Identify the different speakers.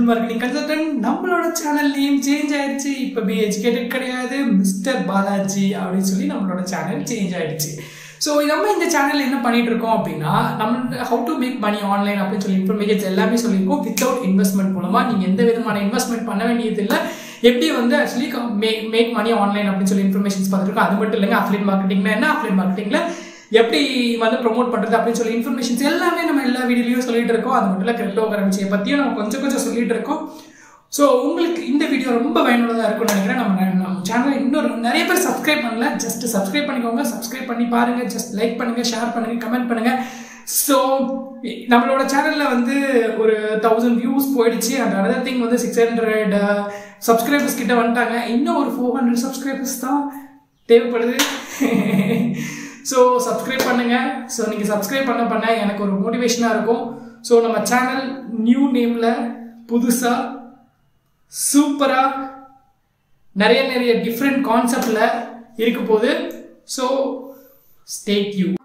Speaker 1: Marketing consultant. நம்மளோட channel name change ஆயிடுச்சு. இப்போ பி எஜுகேட்டட் கிடையாது, மிஸ்டர் பாலாஜி அப்படின்னு சொல்லி நம்மளோட சேனல் சேஞ்ச் ஆயிடுச்சு. ஸோ நம்ம இந்த சேனல் என்ன பண்ணிட்டு இருக்கோம் அப்படின்னா, நம்ம how to make money online அப்படின்னு சொல்லி இன்ஃபர்மேஷன்ஸ் எல்லாமே சொல்லியிருக்கோம். வித்தவுட் இன்வெஸ்ட்மெண்ட் மூலமாக நீங்கள் எந்த விதமான இன்வெஸ்ட்மெண்ட் பண்ண வேண்டியது இல்லை. எப்படி வந்து ஆக்சுவலி மேக் மணி ஆன்லைன் அப்படின்னு சொல்லி இன்ஃபர்மேஷன்ஸ் பார்த்துருக்கோம். அது மட்டும் இல்லைங்க, அஃபிலியேட் மார்க்கெட்டிங்னா என்ன, அஃபிலியேட் மார்க்கெட்டிங்கில் எப்படி வந்து ப்ரொமோட் பண்ணுறது அப்படின்னு சொல்லி இன்ஃபர்மேஷன்ஸ் எல்லாமே நம்ம எல்லா வீடியோலையும் சொல்லிட்டு இருக்கோம். அது மட்டும் இல்லை, கிரிப்டோ கரன்சியை பற்றியும் நம்ம கொஞ்சம் சொல்லிட்டு இருக்கோம். ஸோ உங்களுக்கு இந்த வீடியோ ரொம்ப பயனுள்ளதாக இருக்கும்னு நினைக்கிறேன். நம்ம சேனலை இன்னொரு நிறைய பேர் சப்ஸ்கிரைப் பண்ணல, ஜஸ்ட் சப்ஸ்கிரைப் பண்ணிக்கோங்க. சப்ஸ்கிரைப் பண்ணி பாருங்கள், ஜஸ்ட் லைக் பண்ணுங்கள், ஷேர் பண்ணுங்கள், கமெண்ட் பண்ணுங்கள். ஸோ நம்மளோட சேனலில் வந்து ஒரு 1000 வியூஸ் போயிடுச்சு. அண்ட் அதர் திங் வந்து 600 சப்ஸ்கிரைபர்ஸ் கிட்ட வந்துட்டாங்க. இன்னும் ஒரு 400 சப்ஸ்கிரைபர்ஸ் தான் தேவைப்படுது. ஸோ சப்ஸ்கிரைப் பண்ணுங்கள். ஸோ நீங்கள் சப்ஸ்கிரைப் பண்ண எனக்கு ஒரு மோட்டிவேஷனாக இருக்கும். ஸோ நம்ம சேனல் நியூ நேமில் புதுசாக சூப்பராக நிறைய டிஃப்ரெண்ட் கான்செப்டில் இருக்க போகுது. So stay tune.